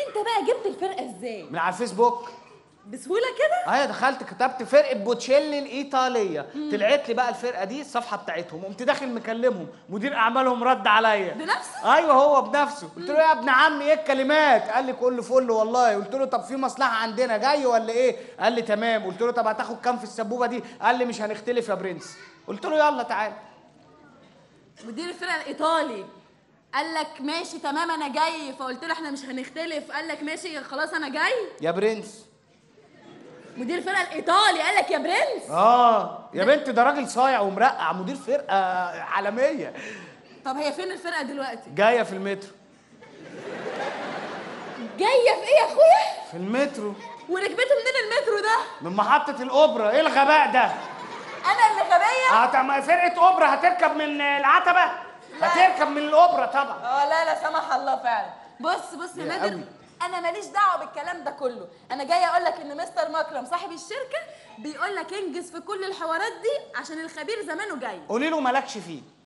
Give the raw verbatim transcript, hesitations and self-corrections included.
انت بقى جبت الفرقه ازاي؟ من على الفيسبوك. بسهوله كده؟ ايوه دخلت كتبت فرقه بوتشيلي الايطاليه، طلعت لي بقى الفرقه دي الصفحه بتاعتهم، قمت داخل مكلمهم، مدير اعمالهم رد عليا بنفسه؟ ايوه هو بنفسه. قلت له يا ابن عمي ايه الكلمات؟ قال لي كل فل والله. قلت له طب في مصلحه عندنا جاي ولا ايه؟ قال لي تمام. قلت له طب هتاخد كام في السبوبه دي؟ قال لي مش هنختلف يا برنس. قلت له يلا تعال. مدير الفرقه الايطالي قال لك ماشي تمام انا جاي، فقلت له احنا مش هنختلف، قال لك ماشي خلاص انا جاي يا برنس. مدير الفرقه الايطالي قال لك يا برنس؟ اه يا بنت ده راجل صايع ومرقع، مدير فرقه عالميه. طب هي فين الفرقه دلوقتي؟ جايه في المترو. جايه في ايه يا اخويا؟ في المترو. وركبته منين المترو ده؟ من محطه الاوبرا. ايه الغباء ده؟ انا اللي غبيه؟ اه طب فرقه اوبرا هتركب من العتبه؟ لا. هتركب من الاوبرا طبعا. اه لا لا سمح الله فعلا. بص بص يا يا نادر قوي. انا ماليش دعوه بالكلام ده كله، انا جايه اقول لك ان مستر مكرم صاحب الشركه بيقول لك انجز في كل الحوارات دي عشان الخبير زمانه جاي. قولي له مالكش فيه.